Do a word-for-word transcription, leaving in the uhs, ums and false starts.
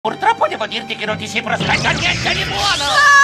Purtroppo devo dirti che non ti si prospetta niente di buono! Ah!